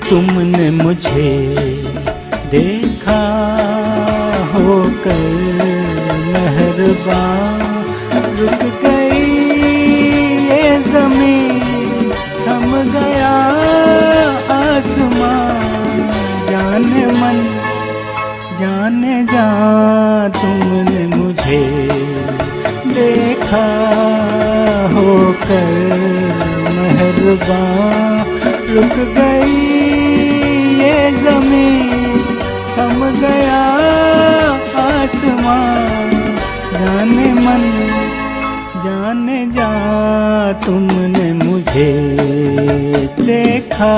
तुमने मुझे देखा होकर मेहरबान, रुक गई ये ज़मीन, थम गया आसमान। जाने मन जाने जा तुमने मुझे देखा होकर मेहरबान, रुक गई ये ज़मीन, थम गया आसमान। जाने मन जाने जा तुमने मुझे देखा।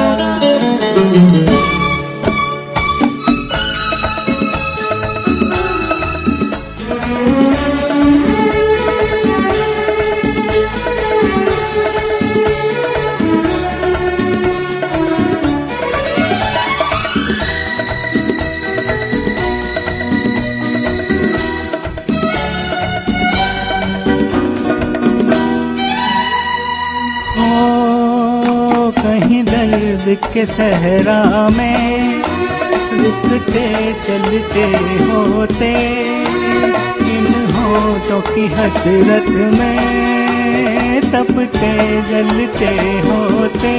कहीं दर्द के सहरा में रुकते चलते होते, इन होठों की हसरत में तपते जलते होते।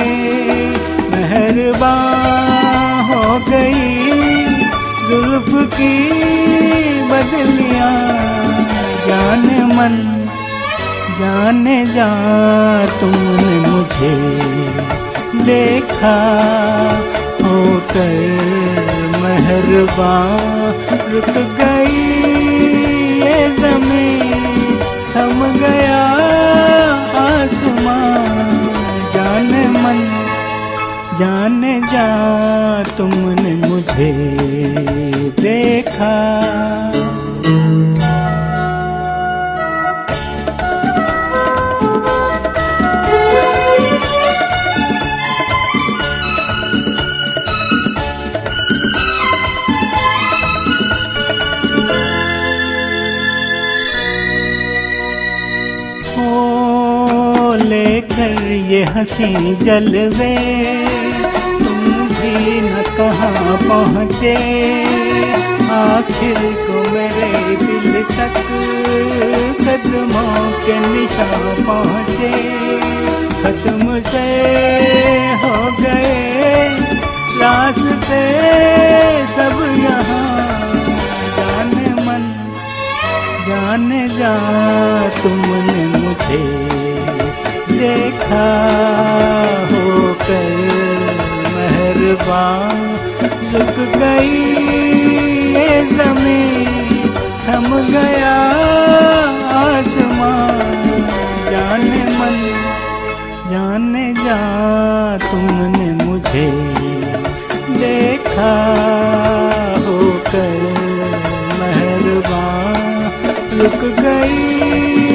मेहरबान हो गई जुल्फ की बदलियां, जाने मन जाने जा तुमने मुझे देखा होकर मेहरबान, रुक गई ये ज़मीन, थम गया आसमान। जाने मन जाने जा तुमने मुझे देखा। लेकर ये हंसी जलवे तुम भी न कहाँ पहुँचे, आखिर को मेरे दिल तक कदमों के निशान पहुँचे। खत्म से हो गए रास्ते सब यहाँ, जाने मन जाने जा तुमने मुझे देखा होकर मेहरबान, रुक गई ये ज़मीन, थम गया आसमान। जाने मन जाने जा तुमने मुझे देखा होकर मेहरबान, रुक गई